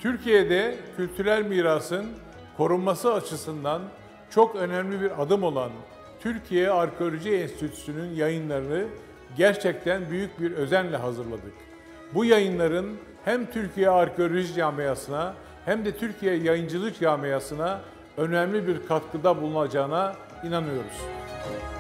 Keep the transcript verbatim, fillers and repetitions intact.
Türkiye'de kültürel mirasın korunması açısından çok önemli bir adım olan Türkiye Arkeoloji Enstitüsü'nün yayınlarını gerçekten büyük bir özenle hazırladık. Bu yayınların hem Türkiye Arkeoloji Camiası'na hem de Türkiye Yayıncılık Camiası'na önemli bir katkıda bulunacağına inanıyoruz.